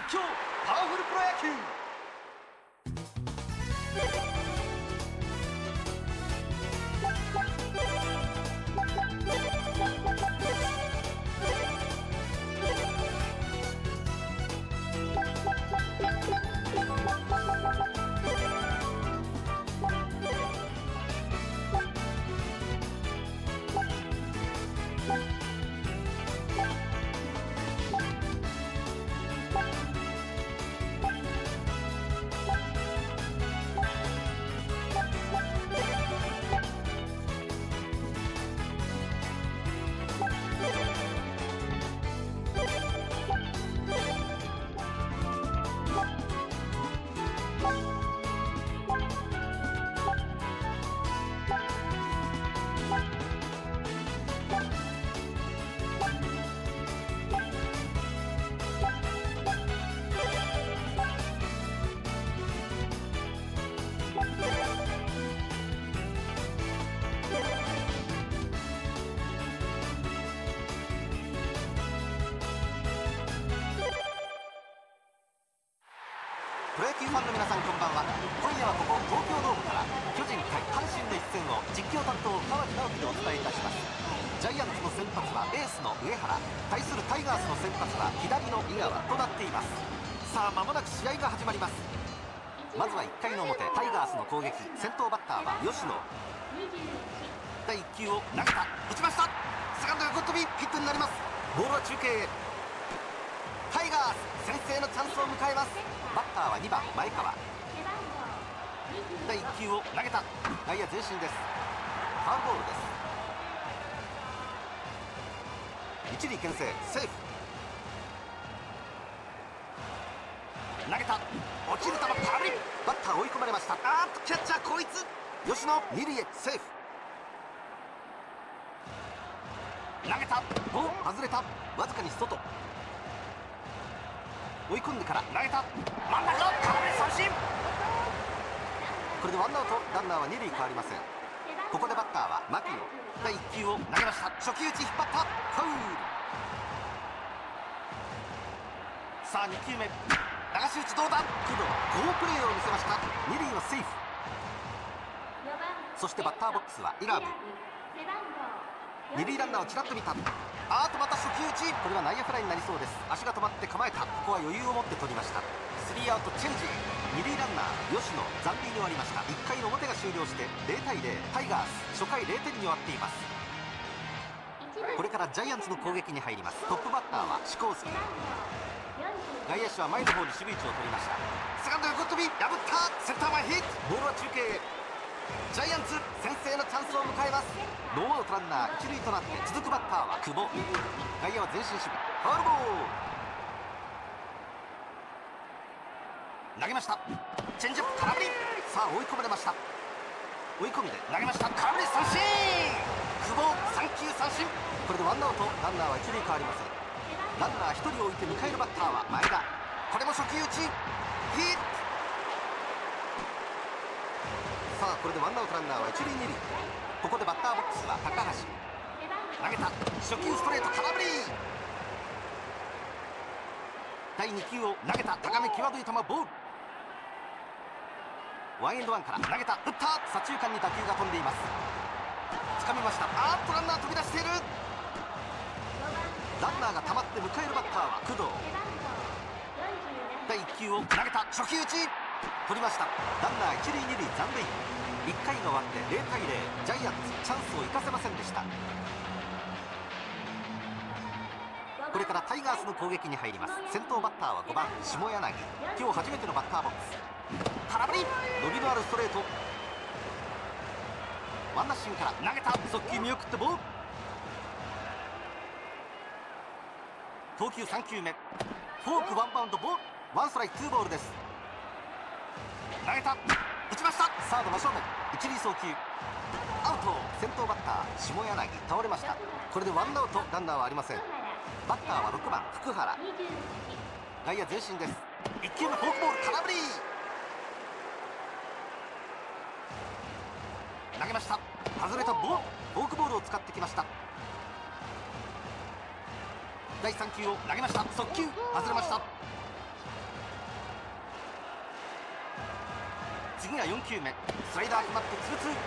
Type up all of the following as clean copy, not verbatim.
況パワフルプロ野球。 プロ野球ファンの皆さんこんばんは。今夜はここ東京ドームから巨人対阪神の一戦を実況担当川木直樹でお伝えいたします。ジャイアンツの先発はエースの上原、対するタイガースの先発は左の井川となっています。さあ間もなく試合が始まります。まずは1回の表、タイガースの攻撃、先頭バッターは吉野。第1球を投げた、打ちました。セカンド横っ飛びヒットになります。ボールは中継へ。タイガース先制のチャンスを迎えます。バッターは2番前川。第1球を投げた、外野前進です。ファウルボールです。一塁牽制セーフ。投げた、落ちる球空振り。バッター追い込まれました。キャッチャーこいつ吉野二塁へセーフ。投げた、外れた、わずかに外。追い込んでから投げた、真ん中空振り三振。これでワンアウト、ランナーは二塁変わりません。ここでバッターは牧野。第1球を投げました。初球打ち引っ張った、ファウル。さあ2球目、流し打ちどうだ。工藤好プレーを見せました。二塁はセーフ。そしてバッターボックスはイラブ。二塁ランナーをちらっと見た。また初球打ち、これは内野フライになりそうです。足が止まって構えた。ここは余裕を持って取りました。スリーアウトチェンジ。二塁ランナー吉野残塁に終わりました。1回の表が終了して0対0、タイガース初回0点に終わっています。これからジャイアンツの攻撃に入ります。トップバッターはシコースキー。外野手は前の方に守備位置を取りました。セカンド横飛び破った、センター前ヒット。ボールは中継へ。ジャイアンツ先制のチャンスを迎えます。ノーアウトランナー一塁となって続くバッターは久保。外野は前進守備、ファウルボール。投げました、チェンジアップ空振り。さあ追い込まれました。追い込んで投げました、空振り三振。久保3球三振。これでワンアウト、ランナーは一塁変わりません。ランナー1人置いて迎えるバッターは前田。これも初球打ちヒット。さあこれでワンアウトランナーは一塁二塁。ここでバッターボックスは高橋。投げた、初球ストレート空振り。第2球を投げた、高め際どい球ボール。ワンエンドワンから投げた、打った、左中間に打球が飛んでいます。掴みました。ランナー飛び出している。ランナーが溜まって迎えるバッターは工藤。第1球を投げた、初球打ち取りました。ランナー一塁二塁残塁。1回が終わって0対0、ジャイアンツチャンスを生かせませんでした。これからタイガースの攻撃に入ります。先頭バッターは5番下柳。今日初めてのバッターボックス。空振り、伸びのあるストレート。ワンナッシングから投げた、速球見送ってボール。投球3球目、フォークワンバウンドボール。ワンストライクツーボールです。投げた、打ちました。サード真正面、一塁送球アウト。先頭バッター下柳倒れました。これでワンアウト、ランナーはありません。バッターは6番福原。外野前進です。1球目フォークボール空振り。投げました、外れたボール。フォークボールを使ってきました。第3球を投げました、速球外れました。 次が4球目、スライダー決まってツーツー。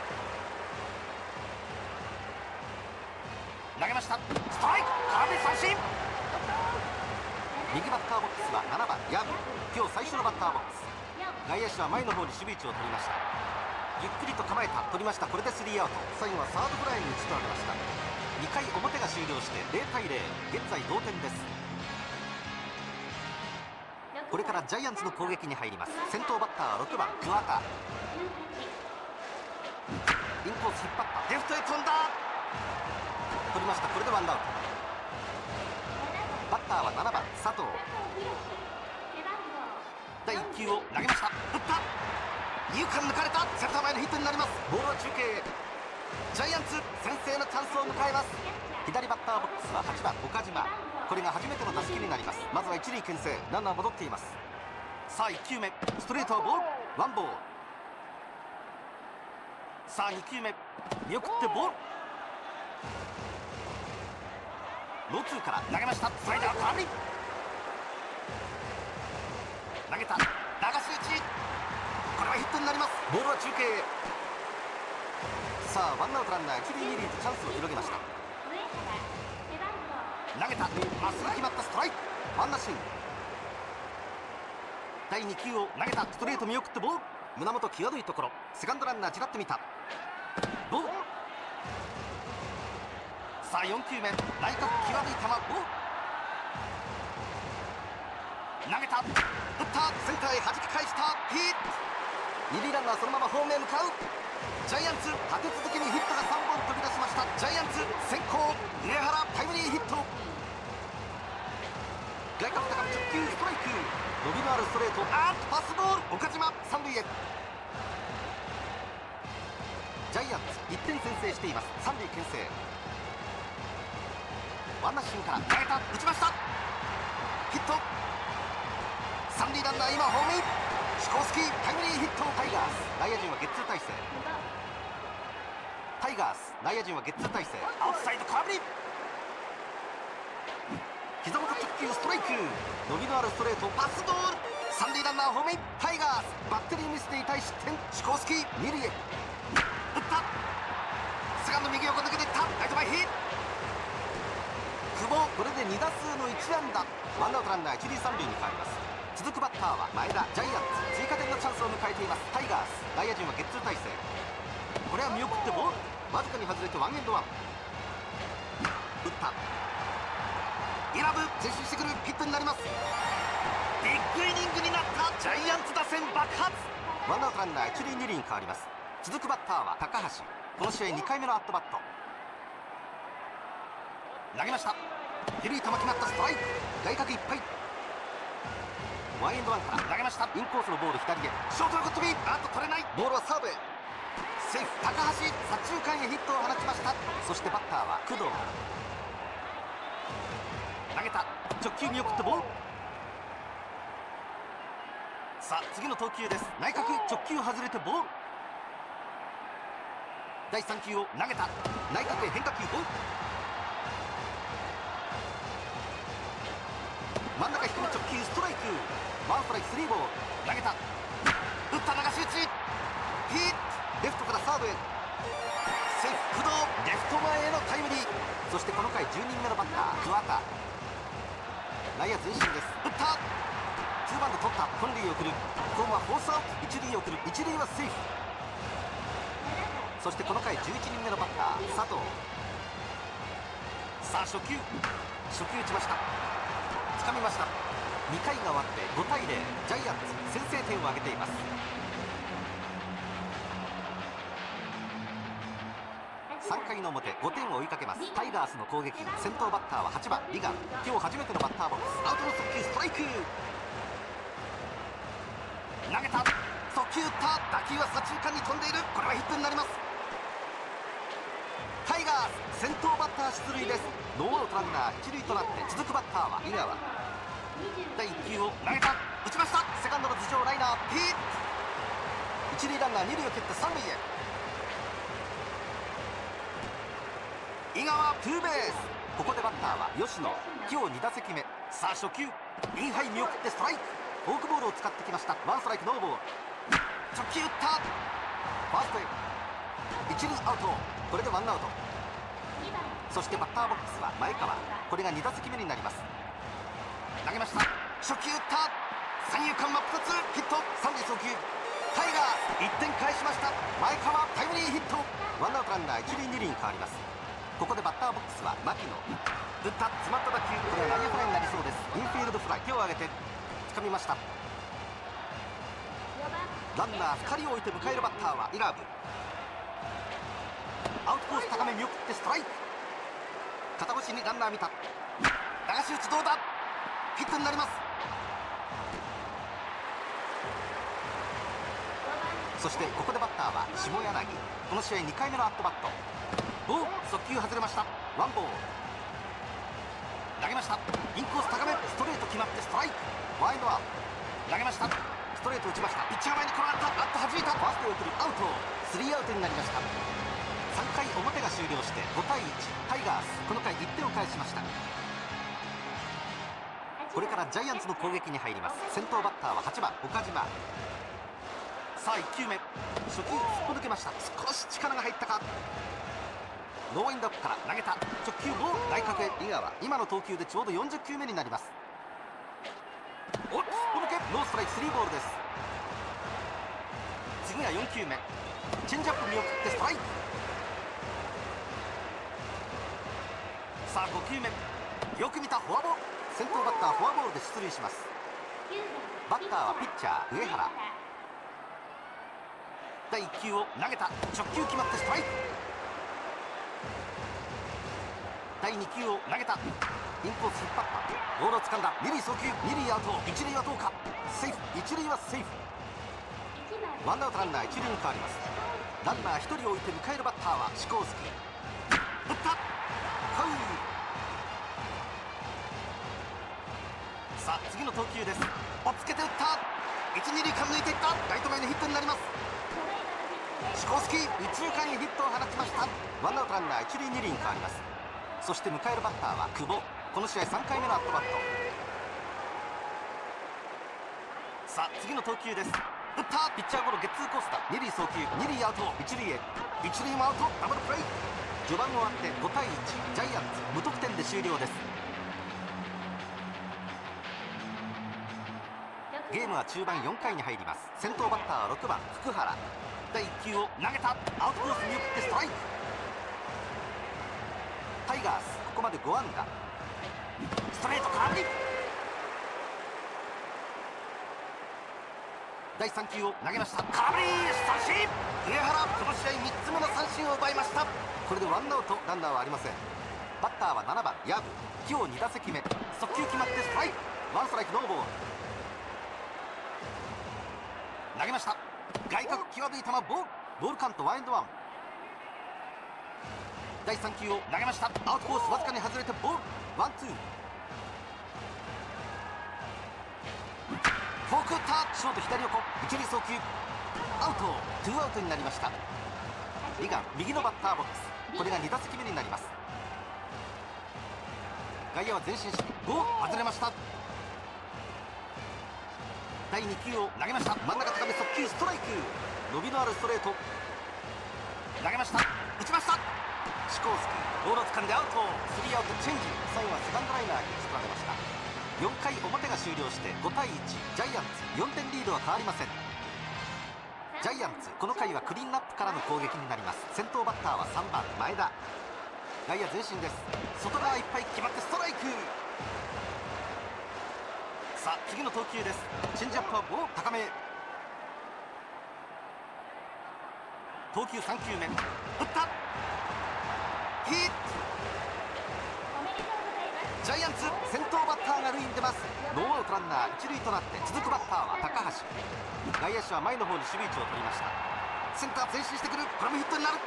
投げました、ストライク、空振り三振。右バッターボックスは7番ヤブ。今日最初のバッターボックス。外野手は前の方に守備位置を取りました。ゆっくりと構えた、取りました。これでスリーアウト。最後はサードフライに打ち取られました。2回表が終了して0対0、現在同点です。これからジャイアンツの攻撃に入ります。先頭バッター6番桑田。インコース引っ張った、レフトへ飛んだ、取りました。これでワンアウト。バッターは7番佐藤。第1球を投げました、打った、二遊間抜かれた、センター前のヒットになります。ボールは中継。ジャイアンツ先制のチャンスを迎えます。左バッターボックスは8番岡島。これが初めての打席になります。まずは一塁牽制、ランナー戻っています。さあ1球目、ストレートはボール、ワンボール。さあ2球目、見送ってボール、ノーツーから投げました、スライダー空振り。投げた、流し打ち、これはヒットになります。ボールは中継。さあワンアウトランナー一塁二塁とチャンスを広げました。投げた、まっすぐ決まった、ストライク、ワンナッシング。第2球を投げた、ストレート見送ってボール、胸元際どいところ、セカンドランナーちらっと見た、ボール。さあ4球目、内角際どい球、ボール。投げた、打った、センターへ弾き返した、ヒット。二塁ランナーそのままホームへ向かう。ジャイアンツ立て続けにヒットが3本飛び出しました。ジャイアンツ先行、上原タイムリーヒット。外角高め直球ストライク、伸びのあるストレート、パスボール、岡島三塁へ。ジャイアンツ1点先制しています。三塁牽制、ワンナッシングから投げた、打ちました、ヒット。三塁ランナー今ホームイン、シコースキータイムリーヒット。タイガース内野陣はゲッツー体制。タイガース内野陣はゲッツー体制。アウトサイド空振り、膝元直球ストライク、伸びのあるストレート、パスボール。三塁ランナーホームイン。タイガースバッテリーミスで痛い失点。シコースキー二塁へ、打った、セカンド右横抜けていった、ライト前ヒット。久保、これで2打数の1安打。ワンアウトランナー一塁三塁に変わります。続くバッターは前田。ジャイアンツ追加点のチャンスを迎えています。タイガース内野陣はゲッツー体制。これは見送ってボール、わずかに外れてワンエンドワン。打った、選ぶ、前進してくる、ヒットになります。ビッグイニングになったジャイアンツ打線爆発。ワンアウトランナー一塁二塁に変わります。続くバッターは高橋。この試合2回目のアットバット。投げました、緩い球決まった、ストライク、外角いっぱい。ワンエンドワンから投げました、インコースのボール左へ、ショートのグッドビー、取れない、ボールはサードへ、セーフ。高橋左中間へヒットを放ちました。そしてバッターは工藤。投げた、直球見送ってボール。さあ次の投球です。内角直球外れてボール。第3球を投げた、内角へ変化球ボール。真ん中低め直球ストライク、ワンストライクスリーボール。投げた、打った、流し打ち、ヒット。レフトからサードへ、セーフ。工藤レフト前へのタイムリー。そしてこの回10人目のバッター桑田。内野前進です。打った、ツーバウンド取った、本塁へ送る。ホームはフォースアウト、一塁へ送る、一塁はセーフ。そしてこの回11人目のバッター佐藤。さあ初球打ちました、掴みました。2回が終わって5対0、ジャイアンツ先制点を挙げています。3回の表、5点を追いかけますタイガースの攻撃。先頭バッターは8番リガン。今日初めてのバッターボックス。アウトの速球ストライク、投げた、速球打った、打球は左中間に飛んでいる。これはヒットになります。タイガース先頭バッター出塁です。ノーアウトランナー一塁となって続くバッターは井川。第1球を投げた、打ちました、セカンドの頭上ライナー、ヒット。一塁ランナー二塁を蹴って三塁へ。井川ツーベース。ここでバッターは吉野。今日2打席目。さあ初球インハイ見送ってストライク。フォークボールを使ってきました。ワンストライクノーボール。 直球打ったファーストへ一塁アウト。これでワンアウト。そしてバッターボックスは前川。これが2打席目になります。投げました。初球打った三遊間真っ二つヒット。三塁送球タイガー1点返しました。前川タイムリーヒット。ワンアウトランナー一塁二塁に変わります。ここでバッターボックスは牧野。打った詰まった打球、これは内野フライになりそうです。インフィールドフライ。手を上げて掴みました。ランナー2人を置いて迎えるバッターはイラブ。アウトコース高め見送ってストライク。肩越しにランナー見た。流し打ちどうだ。ヒットになります。そしてここでバッターは下柳。この試合2回目のアットバット。速球外れました。ワンボール。投げました。インコース高めストレート決まってストライク。ワイドアウト。投げました。ストレート打ちました。ピッチャー前に転がった。バット弾いた。ファーストへ送るアウト。スリーアウトになりました。3回表が終了して5対1。タイガースこの回1点を返しました。これからジャイアンツの攻撃に入ります。先頭バッターは8番岡島。さあ1球目初球すっぽ抜けました。少し力が入ったか。ノーワインドアップから投げた。直球を内角へ井川。今の投球でちょうど40球目になります。おっすっぽ抜けノーストライク3ボールです。次が4球目チェンジアップ見送ってストライク。さあ5球目よく見たフォアボール。先頭バッターフォアボールで出塁します。バッターはピッチャー上原。第1球を投げた。直球決まってストライク。第2球を投げた。インコース引っ張ったボールを掴んだ。二塁送球二塁アウト。一塁はどうか。セーフ。一塁はセーフ。ワンアウトランナー一塁に変わります。ランナー1人置いて迎えるバッターはシコースキー。打ったファウル。さあ次の投球です。おっつけて打った。1、2塁間抜いていった。ライト前のヒットになります。シコースキー右中間にヒットを放ちました。ワンアウトランナー一塁二塁に変わります。そして迎えるバッターは久保。この試合3回目のアットバット。さあ次の投球です。打ったピッチャーゴロゲッツーコースだ。二塁送球二塁アウト。一塁へ一塁もアウト。ダブルプレー。序盤終わって5対1。ジャイアンツ無得点で終了です。ゲームは中盤4回に入ります。先頭バッターは6番福原。第1球を投げた。アウトコース見送ってストライク。タイガースここまで5安打。ストレート空振り。第3球を投げました。空振り三振。上原この試合3つ目の三振を奪いました。これでワンアウトランナーはありません。バッターは7番薮。今日2打席目速球決まってストライク。ワンストライクノーボール。投げました。外角際どい球ボールカウントワンエンドワン。第3球を投げました。アウトコースわずかに外れてボールワンツー。フォーク打ったショート左横一塁送球アウト。ツーアウトになりました。リガン右のバッターボックス。これが2打席目になります。外野は前進し外れました。第2球を投げました。真ん中高め速球ストライク。伸びのあるストレート投げました。打ちました。シコースキーボールを掴んでアウト。スリーアウトチェンジ。最後はセカンドライナーに打ち取られました。4回表が終了して5対1。ジャイアンツ4点リードは変わりません。ジャイアンツこの回はクリーンアップからの攻撃になります。先頭バッターは3番前田。外野前進です。外側いっぱい決まってストライク。さあ次の投球です。チェンジアップは高めへ。投球3球目打ったヒット。ジャイアンツ先頭バッターが塁に出ます。ノーアウトランナー一塁となって続くバッターは高橋。外野手は前の方に守備位置を取りました。センター前進してくる。これもヒットになる。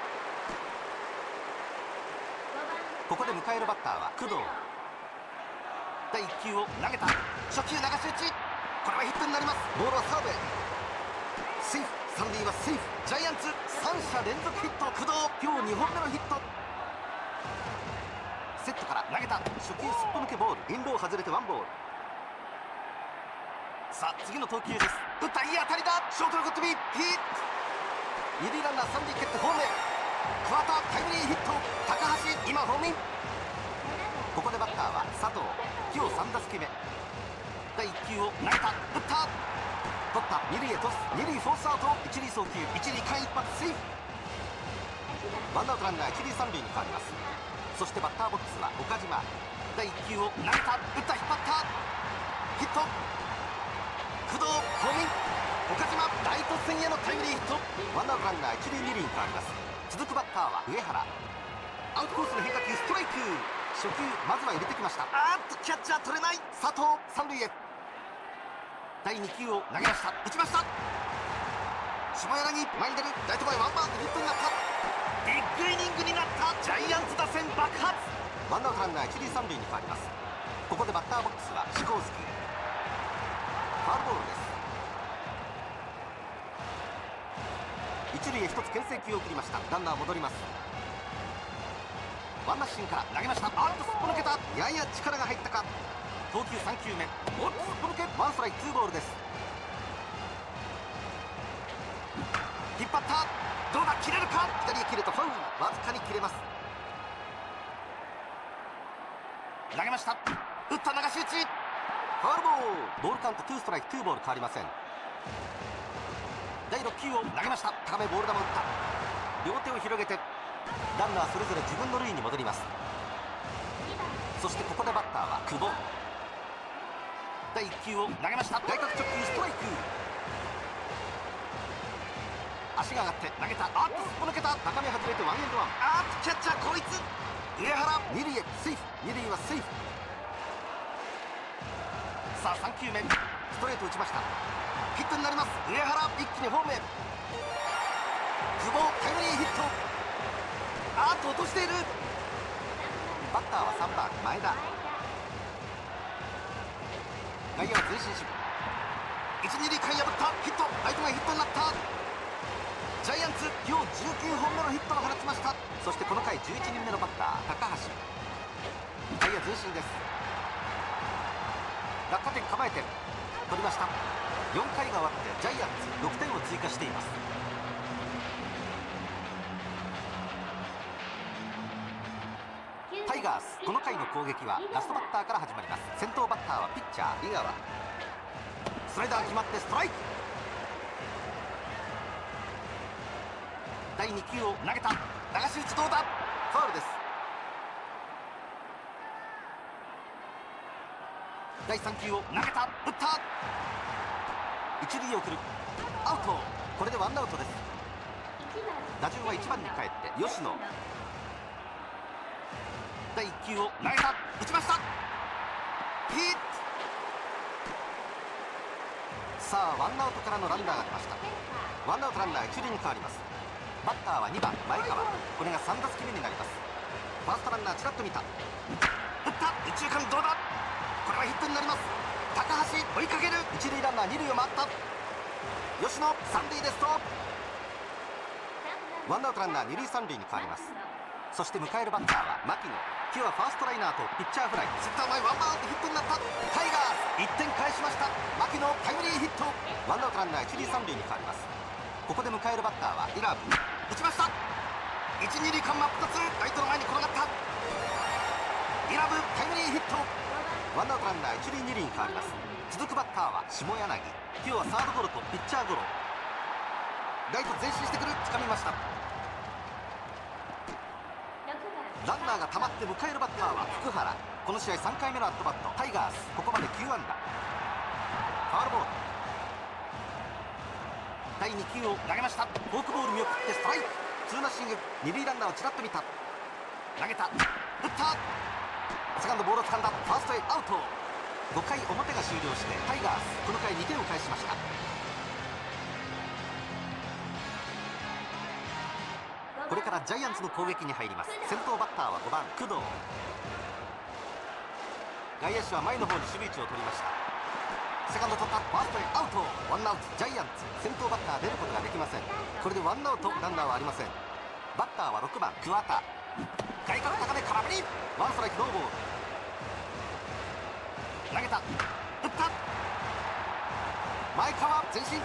ここで迎えるバッターは工藤。第1球を投げた。初球流し打ち。これはヒットになります。ボールはサードへセーフ。三塁はセーフ。ジャイアンツ3者連続ヒット。工藤今日2本目のヒット。セットから投げた。初球すっぽ抜けボール。インロー外れてワンボール。 さあ次の投球です。打った、いい当たりだ。ショートのゴッドビーヒット。二塁ランナー三塁蹴ってホームへ。桑田タイムリーヒット。高橋今ホームイン。ここでバッターは佐藤。今日3打席目。第1球を投げた。打った、取った、二塁へトス、二塁フォースアウト、一塁送球、一塁間一発セーフ。ワンアウトランナー一塁三塁に変わります。そしてバッターボックスは岡島。第1球を投げた。打った、引っ張った、ヒット。工藤ホームイン。岡島ライト線へのタイムリーヒット。ワンアウトランナー一塁二塁に変わります。続くバッターは上原。アウトコースの変化球ストライク。初球まずは入れてきました。キャッチャー取れない。佐藤三塁へ。第2球を投げました。打ちました。下柳前に出る。ライト前ワンバウンドヒットになった。ビッグイニングになった。ジャイアンツ打線爆発。ワンアウトランナー一塁三塁に変わります。ここでバッターボックスはシコースキー。ファウルボールです。一塁へ一つ牽制球を送りました。ランナー戻ります。ワンナッシンから投げました。すっぽ抜けた。やや力が入ったか。投球3球目、すっぽ抜け。ワンストライクツーボールです。引っ張った。どうだ、切れるか。左へ切るとファウル。わずかに切れます。投げました。打った、流し打ち。ファウルボール。ボールカウント2ストライク2ボール変わりません。第6球を投げました。高めボール球を打った。両手を広げてランナーそれぞれ自分の塁に戻ります。そしてここでバッターは久保。第1球を投げました。外角直球ストライク。足が上がって投げた。すっぽ抜けた。高め外れてワンエンドワン。キャッチャーこいつ。上原二塁へセーフ。二塁はセーフ。さあ3球目、ストレート打ちました。ヒットになります。上原一気にホームへ。久保タイムリーヒット。落としている。バッターは3番前田。外野は前進守備。一二塁間破ったヒット。ライト前ヒットになった。ジャイアンツ今日19本目のヒットを放ちました。そしてこの回11人目のバッター高橋。外野前進です。落下点構えて取りました。4回が終わってジャイアンツ6点を追加しています。タイガースこの回の攻撃はラストバッターから始まります。先頭バッターはピッチャー井川。スライダー決まってストライク。第2球を投げた。流し打ちどうだ。ファウルです。第3球を投げた。打った。一塁へ送る。アウト。これでワンアウトです。打順は1番に帰って吉野。第1球を投げた。打ちました。ヒット。さあワンアウトからのランナーが出ました。ワンアウトランナー一塁に変わります。バッターは2番前川。これが3打席目になります。ファーストランナーちらっと見た。打った。右中間どうだ。これはヒットになります。高橋追いかける。一塁ランナー二塁を回った。吉野三塁でストップ。ワンアウトランナー二塁三塁に変わります。そして迎えるバッターは牧野。今日はファーストライナーとピッチャーフライ。センター前ワンバウンドヒットになった。タイガース1点返しました。牧野タイムリーヒット。ワンアウトランナー一塁三塁に変わります。ここで迎えるバッターはイラブ。打ちました。一二塁間真っ二つ。ライトの前に転がった。イラブタイムリーヒット。ワンアウトランナー一塁二塁に変わります。続くバッターは下柳。今日はサードゴロとピッチャーゴロ。ライト前進してくる。掴みました。ランナーが溜まって迎えるバッターは福原。この試合3回目のアットバット。タイガースここまで9安打。ファウルボール。第2球を投げました。フォークボール見送ってストライク。ツーナッシング。二塁ランナーをちらっと見た。投げた。打った。セカンドボールを掴んだ。ファーストへアウト。5回表が終了してタイガースこの回2点を返しました。これからジャイアンツの攻撃に入ります。先頭バッターは5番工藤。外野手は前の方に守備位置を取りました。セカンド取った。ファーストへアウト。ワンアウト。ジャイアンツ先頭バッター出ることができません。これでワンアウトランナーはありません。バッターは6番桑田。外角高め空振り。ワンストライクノーボール。投げた。打った。 前川前進。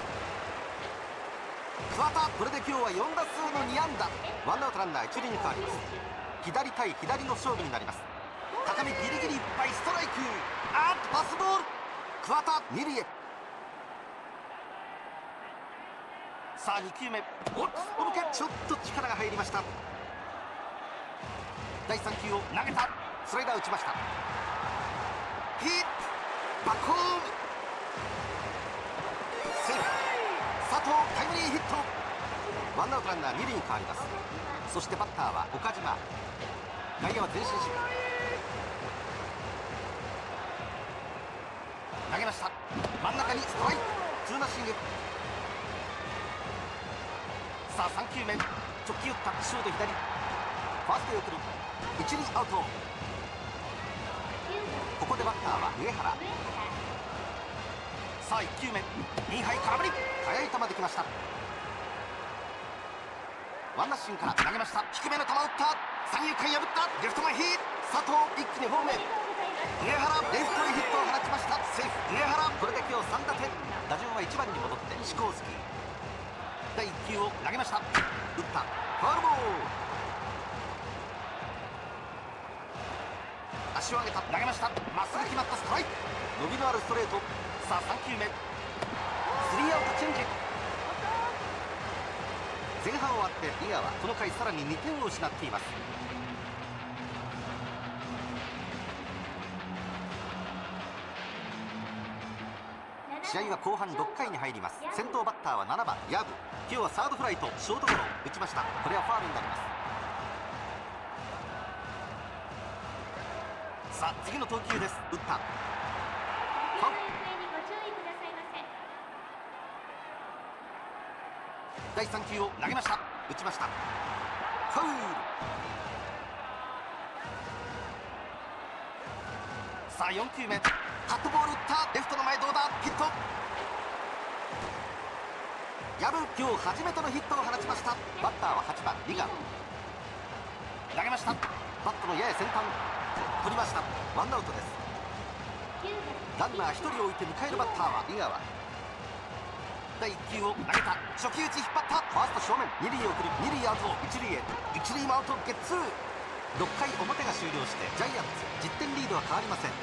桑田、これで今日は4打数の2安打。ワンアウトランナー一塁に変わります。左対左の勝負になります。高めギリギリいっぱいストライク。パスボール。桑田二塁へ。さあ2球目、おっお抜け、ちょっと力が入りました。第3球を投げた。スライダー打ちました。ヒット、バックホーム、セーフ。佐藤タイムリーヒット。ワンアウトランナー二塁に変わります。そしてバッターは岡島。外野は前進守備。投げました。真ん中にストライク、ツーナッシング。さあ3球目、直球打った。ショート左、ファーストへ送る。一塁アウト。ここでバッターは上原。さあ1球目、インハイ空振り、速い球できました。ワンナッシンから投げました。低めの球を打った。三遊間破った。レフト前ヒット。佐藤一気にホームへ。上原レフトへヒットを放ちました。セーフ。上原、これで今日3打点。打順は1番に戻ってシコースキー。第1球を投げました。打った。ファウルボール。足を上げた。投げました。まっすぐ決まったストライク。伸びのあるストレート。さあ3球目、スリーアウトチェンジ。前半終わって井川、この回さらに2点を失っています。試合は後半6回に入ります。先頭バッターは7番薮。今日はサードフライとショートゴロ打ちました。これはファウルになります。さあ次の投球です。打った。ファウル。第3球を投げました。打ちました。ファウル。さあ4球目、カットボール打った。レフトの前どうだ。ヒット。薮、今日初めてのヒットを放ちました。バッターは8番リガン。投げました。バットのやや先端、取りました。ワンアウトです。ランナー1人置いて迎えるバッターは井川。第1球を投げた。初球打ち引っ張った。ファースト正面、二塁を送る。二塁アウト、一塁へ。一塁もアウト、ゲッツー。6回表が終了してジャイアンツ10点リードは変わりません。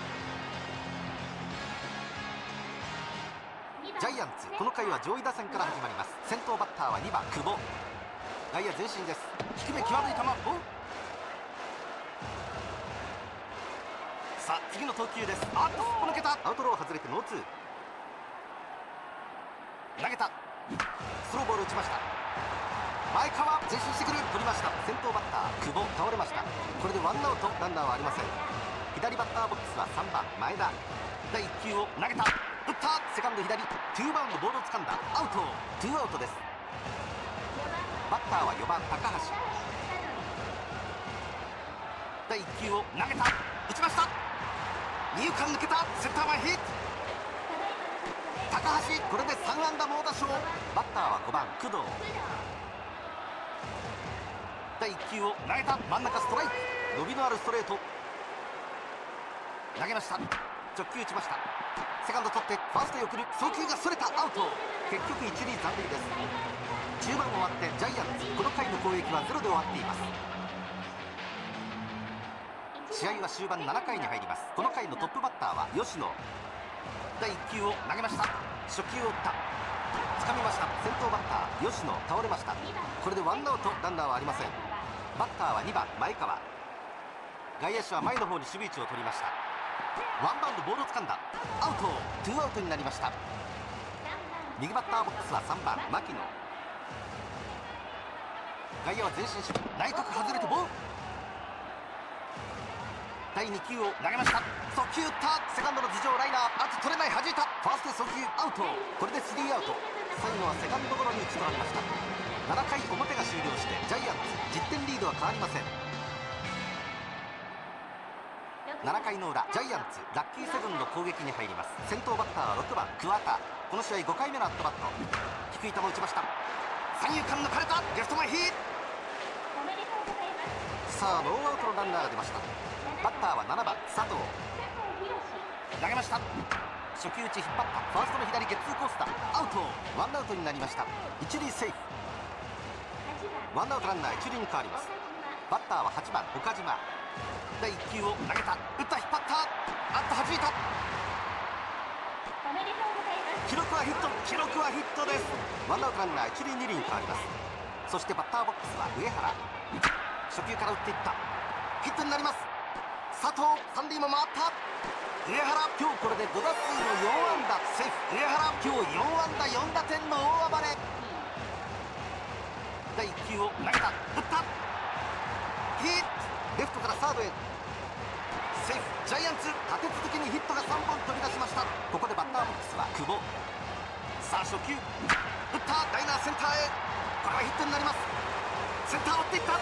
ジャイアンツこの回は上位打線から始まります。先頭バッターは2番久保。外野前進です。低め際どい球。さあ次の投球です。抜けた。アウトロー外れてノーツー。投げた。スローボール打ちました。前川前進してくる。取りました。先頭バッター久保倒れました。これでワンアウト、ランナーはありません。左バッターボックスは3番前田。第1球を投げた。打った。セカンド左、ツーバウンド、ボールを掴んだ。アウト。ツーアウトです。バッターは4番高橋。第1球を投げた。打ちました。二遊間抜けた。センター前ヒット。高橋、これで3安打猛打賞。バッターは5番工藤。第1球を投げた。真ん中ストライク。伸びのあるストレート。投げました。直球打ちました。セカンド取ってファーストへ送る。送球がそれた。アウト。結局一塁残塁です。中盤終わってジャイアンツこの回の攻撃はゼロで終わっています。試合は終盤7回に入ります。この回のトップバッターは吉野。第1球を投げました。初球を打った。掴みました。先頭バッター吉野倒れました。これでワンアウト、ランナーはありません。バッターは2番前川。外野手は前の方に守備位置を取りました。ワンバウンド、ボールを掴んだ。アウト。ツーアウトになりました。右バッターボックスは3番牧野。外野は前進守備。内角外れてボール。第2球を投げました。速球打った。セカンドの頭上ライナー、あと取れない。弾いた。ファーストへ送球。アウト。これでスリーアウト。最後はセカンドゴロに打ち取られました。7回表が終了してジャイアンツ10点リードは変わりません。7回の裏、ジャイアンツラッキーセブンの攻撃に入ります。先頭バッターは6番桑田。この試合5回目のアットバット。低い球を打ちました。三遊間抜かれた。レフト前ヒット。さあノーアウトのランナーが出ました。バッターは7番佐藤。投げました。 初球打ち引っ張った。ファーストの左ゲッツーコースだ。アウト。ワンアウトになりました。一塁セーフ。ワンアウトランナー一塁に変わります。バッターは8番岡島。第1球を投げた。打った。引っ張った。弾いた。記録はヒット。記録はヒットです。ワンアウトランナー一塁二塁に変わります。そしてバッターボックスは上原。初球から打っていった。ヒットになります。佐藤三塁も回った。上原今日これで5打数の4安打セーフ。上原今日4安打4打点の大暴れ。第1球を投げた。打った。ヒット。レフトからサードへセーフ。ジャイアンツ立て続けにヒットが3本飛び出しました。ここでバッターボックスは久保。さあ初球打った。ライナーセンターへ。これはヒットになります。センターを追っていった。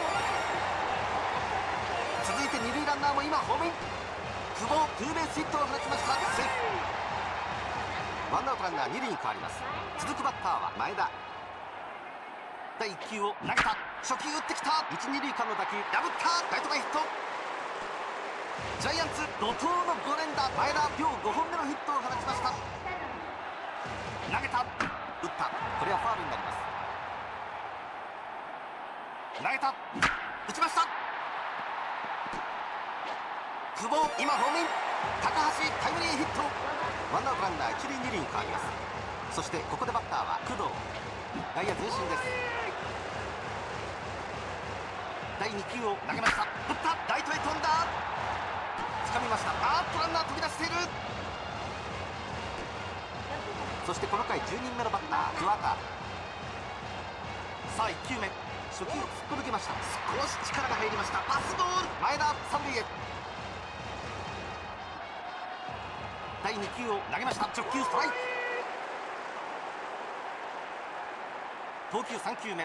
続いて二塁ランナーも今ホームイン。久保ツーベースヒットを放ちました。セーフ。ワンアウトランナー二塁に変わります。続くバッターは前田。第1球を投げた。初球打ってきた。一二塁間の打球破った。ライト前ヒット。ジャイアンツ怒涛の5連打。前田今日5本目のヒットを放ちました。投げた。打った。これはファウルになります。投げた。打ちました。久保今ホームイン。高橋タイムリーヒット。ワンアウトランナー一塁二塁に変わります。そしてここでバッターは工藤。外野前進です。第2球を投げました。打った。ライトへ飛んだ。掴みました。ランナー飛び出している。そしてこの回10人目のバッター桑田。さあ1球目初球突っこ抜けました。少し力が入りました。パスボール。前田三塁へ。第2球を投げました。直球ストライク。投球3球目打った。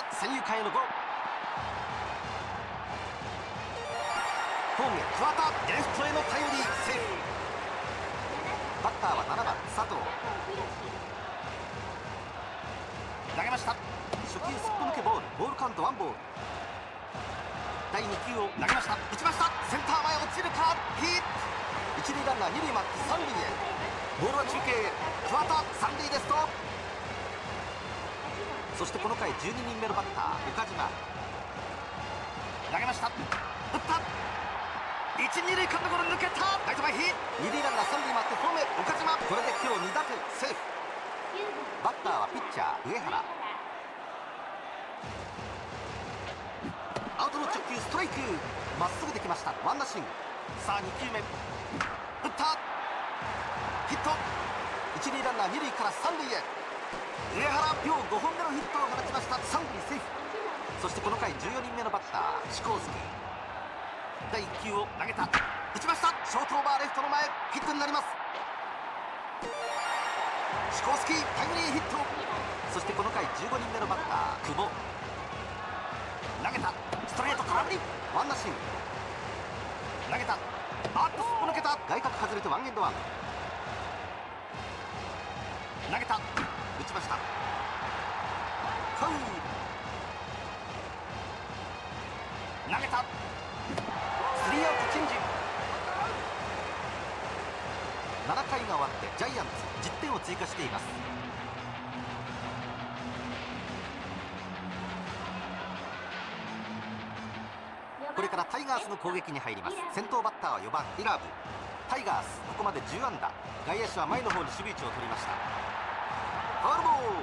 三遊間へのゴロ。ホームへ桑田レフトへのタイムリーセーフ。バッターは7番佐藤。投げました。初球すっぽ抜けボール。ボールカウントワンボール。第2球を投げました。打ちました。センター前落ちるか。ヒット。一塁ランナー二塁回って三塁へ。ボールは中継へ。桑田三塁でストップ。そしてこの回12人目のバッター岡島。投げました。打った。一二塁間のゴロ抜けた。ライト前ヒット。二塁ランナー三塁回ってホームへ。岡島これで今日2打点セーフ。バッターはピッチャー上原。アウトの直球ストライク。まっすぐできました。ワンナッシング。さあ2球目打った。ヒット。一塁ランナー二塁から三塁へ。上原今日5本目のヒットを放ちました。三塁セーフ。そしてこの回14人目のバッターシコースキー。第1球を投げた。打ちました。ショートオーバーレフトの前ヒットになります。シコースキータイムリーヒット。そしてこの回15人目のバッター久保。投げた。ストレート空振り。ワンナッシング。投げた。すっぽ抜けた。外角外れてワンエンドワン。投げた。打ちました。ファウル。投げた。スリーアウトチェンジ。7回が終わってジャイアンツ10点を追加しています。これからタイガースの攻撃に入ります。先頭バッターは4番イラブ。タイガースここまで10安打。外野手は前の方に守備位置を取りました。ファウルボール。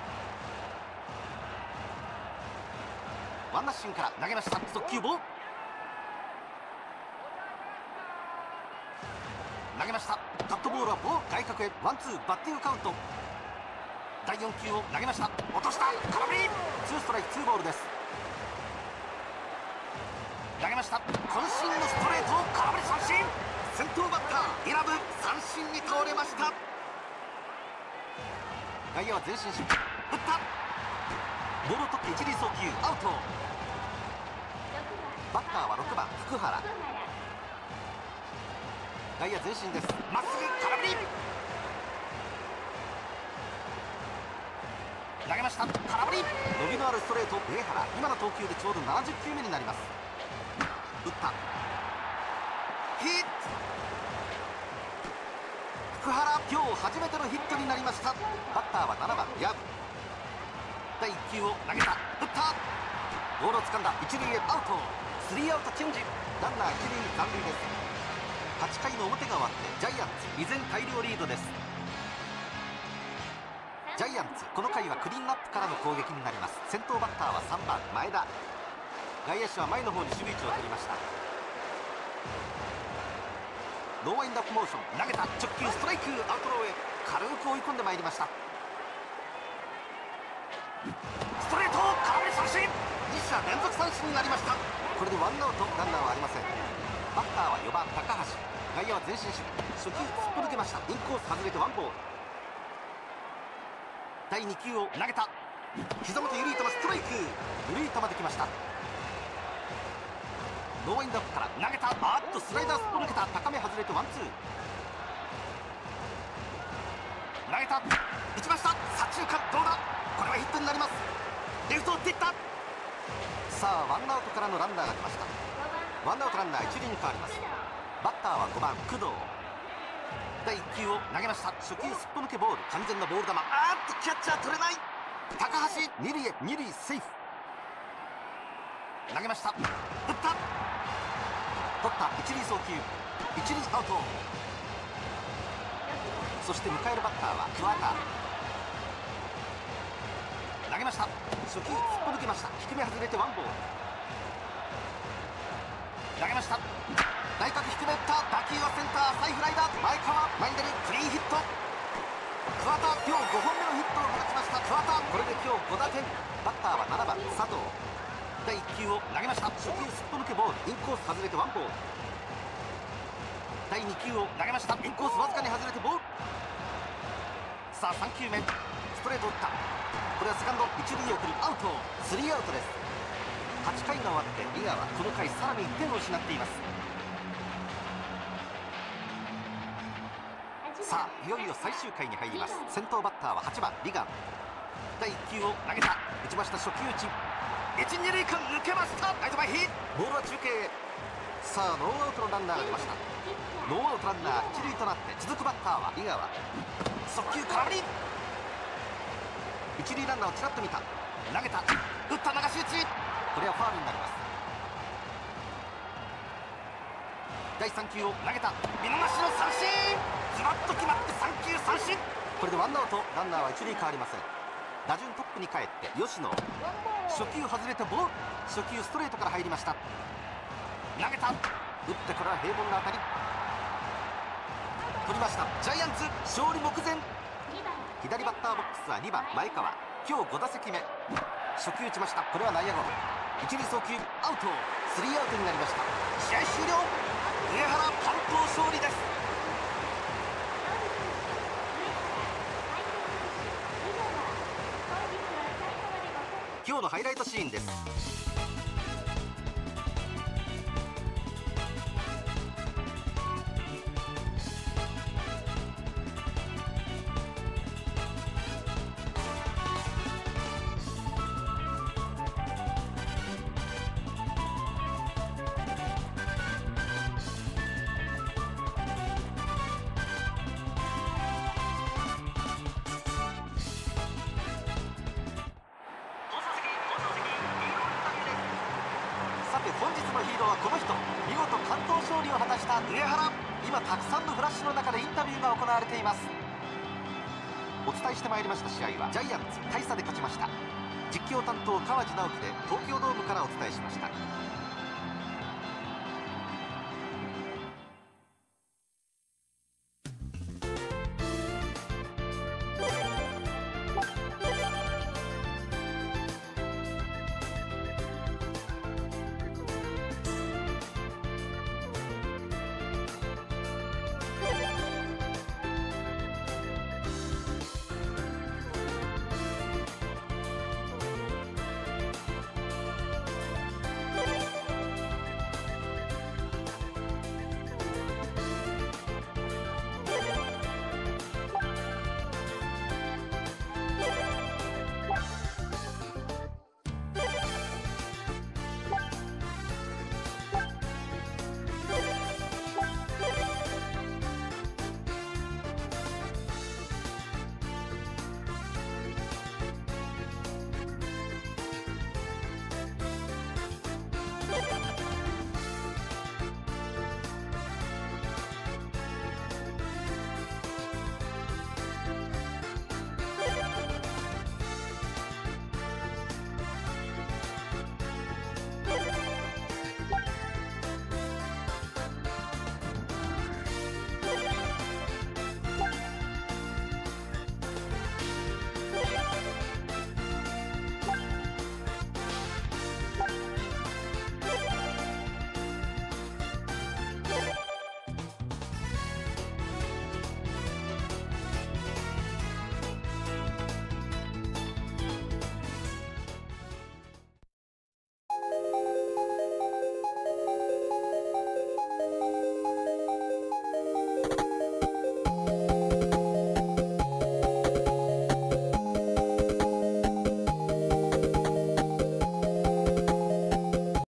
ワンナッシングから投げました。速球ボール。投げました。カットボールはボール外角へ。ワンツーバッティングカウント。第4球を投げました。落とした。空振り。ツーストライクツーボールです。投げました。渾身のストレートを空振り三振。先頭バッターイラブ三振に倒れました。外野は前進し打った。ボールを取って一塁送球アウト。バッターは6番福原。外野前進です。まっすぐ空振り。投げました。空振り。伸びのあるストレート上原。今の投球でちょうど70球目になります。打った。ヒット。 今日初めてのヒットになりました。バッターは7番ヤブ。第1球を投げた、打った、ボールを掴んだ、一塁へアウト。スリーアウトチェンジ、ランナー一塁残塁です。8回の表が終わってジャイアンツ依然大量リードです。ジャイアンツこの回はクリーンアップからの攻撃になります。先頭バッターは3番前田。外野手は前の方に守備位置を取りました。ノーワインドアップモーション、投げた、直球ストライク、アウトローへ軽く追い込んでまいりました。ストレート、空振り三振、2者連続三振になりました。これでワンアウト、ランナーはありません。バッターは4番高橋。外野は前進守備、初球すっぽ抜けました。インコース外れてワンボール。第2球を投げた、膝元緩い球、ストライク、緩い球できました。ノーワインドアップから投げた、スライダーすっぽ抜けた、高め外れてワンツー。投げた、打ちました、左中間どうだ、これはヒットになります。レフトを打っていった。さあワンアウトからのランナーが来ました。ワンアウトランナー一塁に変わります。バッターは5番工藤。第1球を投げました、初球すっぽ抜けボール、完全なボール球、キャッチャー取れない。高橋二塁へ、二塁セーフ。投げました、打った、取った、一塁送球、一塁アウト。そして迎えるバッターは桑田。投げました、初球すっぽ抜けました、低め外れてワンボール。投げました、内角低め打った、打球はセンター浅いフライだ。前川前に出る、クリーンヒット。桑田今日5本目のヒットを放ちました。桑田これで今日5打点。バッターは7番佐藤。第1球を投げました、初球すっぽ抜けボール、インコース外れてワンボール。第2球を投げました、インコースわずかに外れてボール。さあ3球目、ストレート打った、これはセカンド一塁へ送る、アウト、スリーアウトです。8回が終わって井川この回さらに1点を失っています。さあいよいよ最終回に入ります。先頭バッターは8番リガン。第1球を投げた、打ちました、初球打ち、一二塁間抜けました、ライト前ヒット、ボールは中継へ。さあノーアウトのランナーが出ました。ノーアウトランナー一塁となって続くバッターは井川。速球空振り、一塁ランナーをちらっと見た、投げた、打った、流し打ち、これはファウルになります。第3球を投げた、見逃しの三振、ズバッと決まって3球三振。これでワンアウト、ランナーは一塁変わりません。打順トップに帰って吉野。初球外れてボール、初球ストレートから入りました。投げた、打ってこれは平凡な当たり、取りました。ジャイアンツ勝利目前。左バッターボックスは2番前川。今日5打席目、初球打ちました、これは内野ゴロ、一塁送球アウト、スリーアウトになりました。試合終了、上原完投勝利です。今日のハイライトシーンです。本日のヒーローはこの人、見事完投勝利を果たした上原。今たくさんのフラッシュの中でインタビューが行われています。お伝えしてまいりました試合はジャイアンツ大差で勝ちました。実況担当川地直樹で東京ドームからお伝えしました。